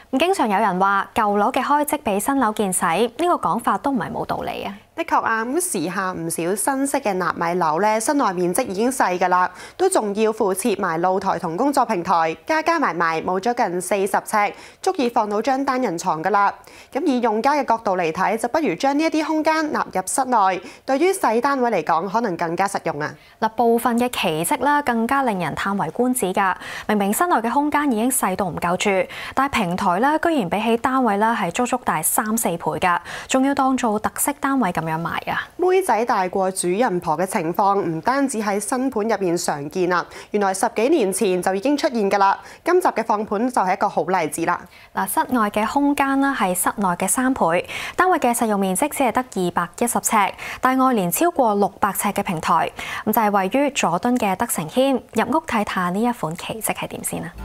經常有人話舊樓嘅開則比新樓見使，呢個講法都唔係冇道理啊。 的確啊，咁時下唔少新式嘅納米樓咧，室內面積已經細㗎啦，都仲要附設埋露台同工作平台，加埋冇咗近40尺，足以放到張單人床㗎啦。咁以用家嘅角度嚟睇，就不如將呢一啲空間納入室內，對於細單位嚟講，可能更加實用啊。嗱， 部分嘅奇蹟啦，更加令人歎為觀止㗎。明明室內嘅空間已經細到唔夠住，但係平台咧，居然比起單位咧係足大3-4倍㗎，仲要當做特色單位咁樣賣啊！ 妹仔大過主人婆嘅情況唔單止喺新盤入面常見啦，原來10幾年前就已經出現㗎啦。今集嘅放盤就係一個好例子啦。 嗱，室外嘅空間啦係室內嘅3倍，單位嘅實用面積只係得210尺，但外連超過600尺嘅平台，咁就係位於佐敦嘅德成軒。入屋睇下呢一款奇蹟係點先啊！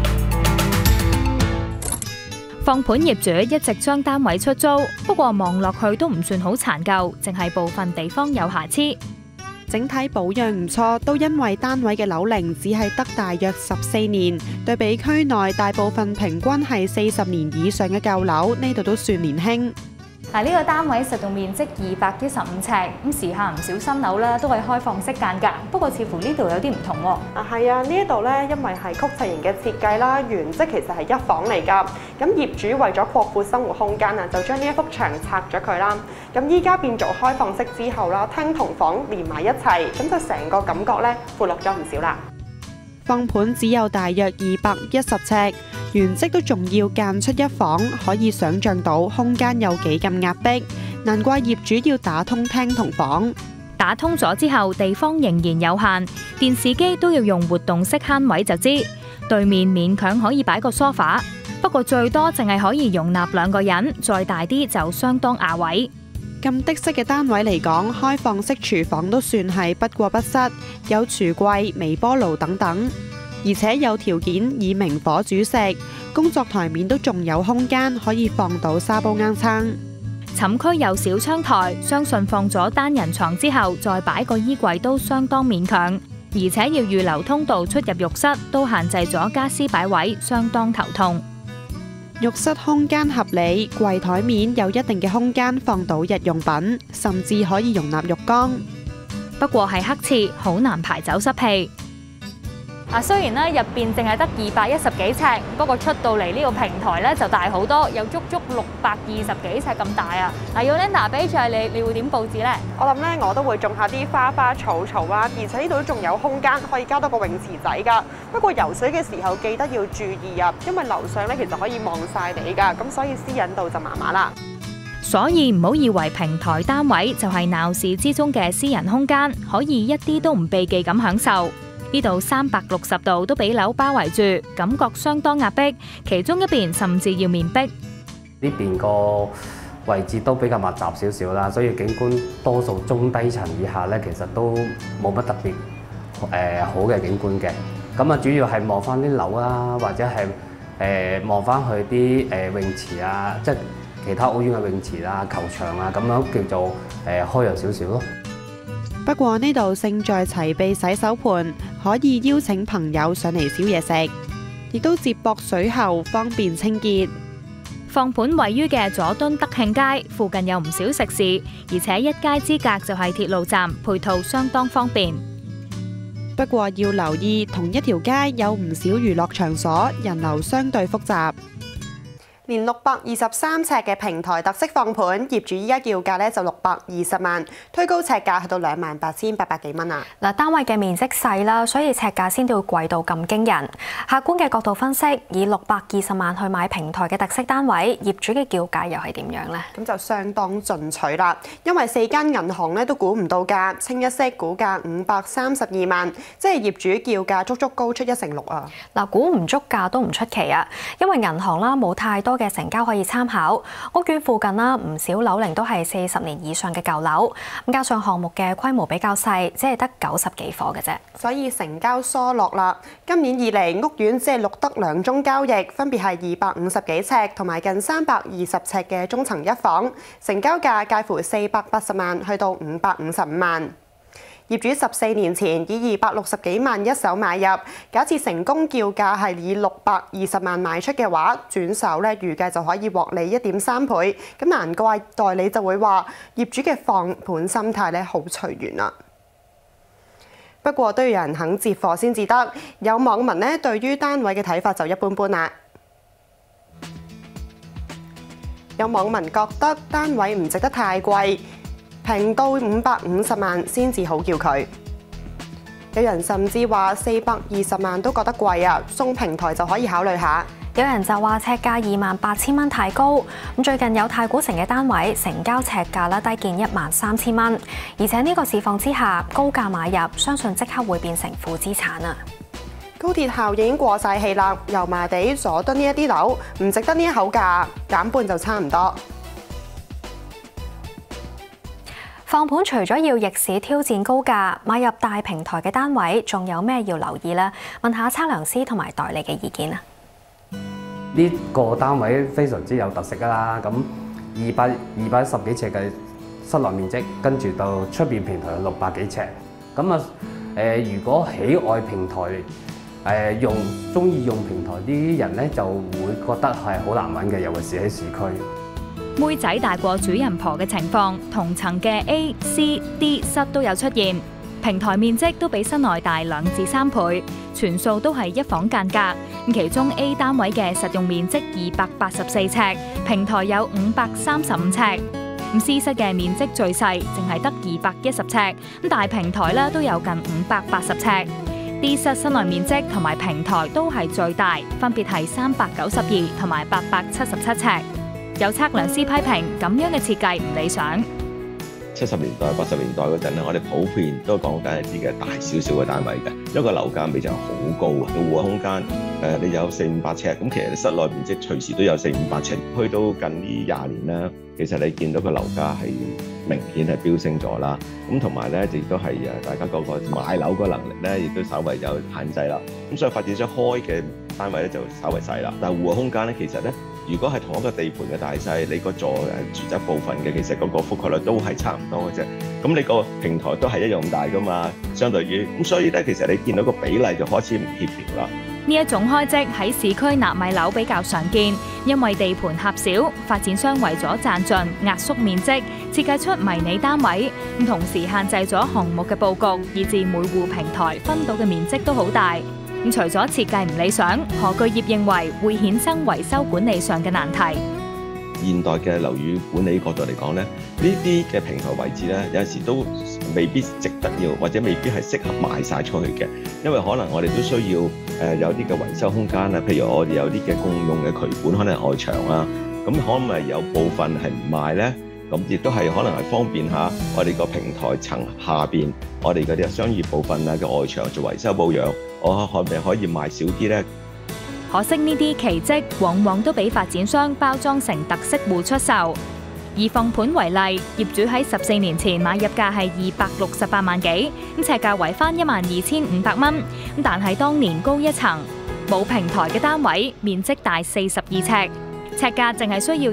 放盤業主一直將單位出租，不過望落去都唔算好殘舊，淨係部分地方有瑕疵。 整體保養唔錯，都因為單位嘅樓齡只係得大約14年，對比區內大部分平均係40年以上嘅舊樓，呢度都算年輕。 嗱，呢個單位實用面積215尺，咁時下唔少新樓咧都係開放式間隔，不過似乎呢度有啲唔同喎。 係啊，呢一度咧因為係曲尺型嘅設計啦，原則其實係一房嚟㗎。咁業主為咗擴闊生活空間啊，就將呢一幅牆拆咗佢啦。咁依家變做開放式之後啦，廳同房連埋一齊，咁就成個感覺咧闊落咗唔少啦。放盤只有大約210尺，原則都仲要間出一房，可以想像到空間有幾咁壓迫，難怪業主要打通廳同房。 打通咗之後，地方仍然有限，電視機都要用活動式慳位就知。對面勉強可以擺個梳化，不過最多淨係可以容納2個人，再大啲就相當牙位。 咁的式嘅單位嚟講，開放式廚房都算係不過不失，有櫥櫃、微波爐等等，而且有條件以明火煮食，工作台面都仲有空間可以放到沙煲罌罉。 寢區有小窗台，相信放咗單人床之後，再擺個衣櫃都相當勉強，而且要預留通道出入浴室，都限制咗家私擺位，相當頭痛。 浴室空間合理，櫃台面有一定嘅空間放到日用品，甚至可以容納浴缸。 不過係黑廁，好難排走濕氣。雖然咧入邊淨係得210幾尺，不過出到嚟呢個平台咧就大好多，有足620幾尺咁大啊！Yolanda，比住係你會點佈置呢？ 我諗咧，我都會種下啲花花草草啊，而且呢度都仲有空間可以加多個泳池仔㗎。不過游水嘅時候記得要注意啊，因為樓上咧其實可以望晒你㗎，咁所以私隱度就麻麻啦。 所以唔好以為平台單位就係鬧市之中嘅私人空間，可以一啲都唔避忌咁享受。呢度360度都俾樓包圍住，感覺相當壓迫，其中一邊甚至要面壁。 呢邊個位置都比較密集少少啦，所以景觀多數中低層以下咧，其實都冇乜特別好嘅景觀嘅。咁啊，主要係望翻啲樓啦，或者係望翻去啲泳池啊，即係其他屋苑嘅泳池啊、球場啊，咁樣叫做開揚少少咯。 不過呢度勝在齊備洗手盆，可以邀請朋友上嚟燒嘢食，亦都接駁水喉，方便清潔。 放盤位於嘅佐敦德慶街附近有唔少食肆，而且一街之隔就係鐵路站，配套相當方便。 不過要留意，同一條街有唔少娛樂場所，人流相對複雜。連623尺嘅平台特色放盤，業主依家叫價咧就620萬，推高尺價去到28,800幾蚊啊！ 嗱，單位嘅面積細啦，所以尺價先至會貴到咁驚人。客觀嘅角度分析，以620萬去買平台嘅特色單位，業主嘅叫價又係點樣呢？ 咁就相當進取啦，因為4間銀行咧都估唔到價，清一色估價532萬，即係業主叫價足足高出1成6啊！ 嗱，估唔足價都唔出奇啊，因為銀行啦冇太多嘅成交可以參考，屋苑附近啦唔少樓齡都係40年以上嘅舊樓，咁加上項目嘅規模比較細，只係得90幾伙嘅啫， 所以成交疏落啦。今年以嚟屋苑只係錄得2宗交易，分別係250幾尺同埋近320尺嘅中層一房，成交價介乎480萬去到555萬。 業主14年前以260幾萬一手買入，假設成功叫價係以620萬賣出嘅話，轉手咧預計就可以獲利1.3倍。咁難怪代理就會話業主嘅放盤心態咧好隨緣啦。不過都要有人肯接貨先至得。有網民咧對於單位嘅睇法就一般般啦。有網民覺得單位唔值得太貴，平到550萬先至好叫佢。有人甚至話420萬都覺得貴啊，送平台就可以考慮下。 有人就話尺價28,000蚊太高。咁最近有太古城嘅單位成交尺價咧低見13,000蚊，而且呢個市況之下高價買入，相信即刻會變成負資產啊！ 高鐵效應已經過晒氣啦，油麻地、佐敦呢一啲樓唔值得呢一口價，減半就差唔多。 放盤除咗要逆市挑戰高價，買入大平台嘅單位，仲有咩要留意呢？問下測量師同埋代理嘅意見啊！ 呢個單位非常之有特色㗎啦，咁210幾尺嘅室內面積，跟住到出邊平台有600幾尺，咁如果喜愛平台，中意用平台啲人咧，就會覺得係好難揾嘅，尤其是喺市區。 妹仔大過主人婆嘅情況，同層嘅 A、C、D 室都有出現，平台面積都比室內大2至3倍，全數都係一房間隔。其中 A 單位嘅實用面積284尺，平台有535尺。C 室嘅面積最細，淨係得210尺，大平台咧都有近580尺。D 室室內面積同埋平台都係最大，分別係392同埋877尺。有測量師批評咁樣嘅設計唔理想。 70年代、80年代嗰陣咧，我哋普遍都講緊一啲嘅大少少嘅單位嘅，因為個樓價未就好高啊，個戶外空間你有400-500尺，咁其實室內面積隨時都有400-500尺。去到近呢20年啦，其實你見到個樓價係明顯係飆升咗啦，咁同埋咧亦都係大家個買樓個能力咧，亦都稍為有限制啦。咁所以發展商開嘅單位咧就稍為細啦，但係戶外空間咧其實咧，如果係同一個地盤嘅大細，你個座住宅部分嘅，其實嗰個覆蓋率都係差唔多嘅啫。咁你個平台都係一樣咁大噶嘛，相對於咁，所以咧其實你見到個比例就開始唔協調啦。 呢一種開則喺市區納米樓比較常見，因為地盤狹小，發展商為咗賺盡壓縮面積，設計出迷你單位，咁同時限制咗項目嘅佈局，以致每戶平台分到嘅面積都好大。咁除咗設計唔理想，何巨業認為會衍生維修管理上嘅難題。 現代嘅樓宇管理角度嚟講咧，呢啲嘅平台位置咧，有陣時都未必值得要，或者未必係適合賣晒出去嘅，因為可能我哋都需要有啲嘅維修空間啊，譬如我哋有啲嘅共用嘅渠管，可能外牆啊，咁可唔可以有部分係唔賣咧？咁亦都係可能係方便下我哋個平台層下邊，我哋嗰啲商業部分啊嘅外牆做維修保養，我可唔可以賣少啲咧？ 可惜呢啲奇蹟往往都俾發展商包裝成特色戶出售。以放盤為例，業主喺14年前買入價係268萬幾，咁尺價為翻12,500蚊。但係當年高一層，冇平台嘅單位，面積大42尺，尺價淨係需要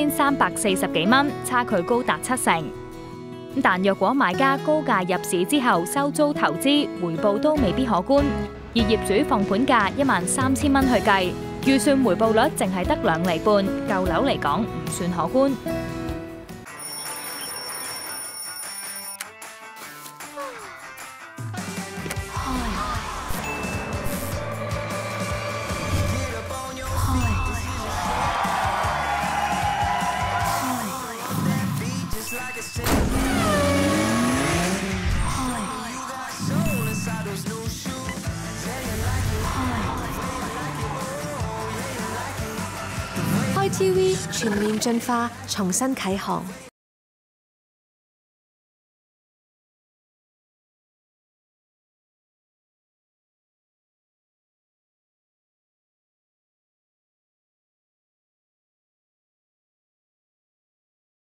7,340幾蚊，差距高達70%。但若果買家高價入市之後收租投資，回報都未必可觀。以業主放盤價13,000蚊去計，預算回報率淨係得2厘半，舊樓嚟講唔算可觀。 TV 全面進化，重新啟航。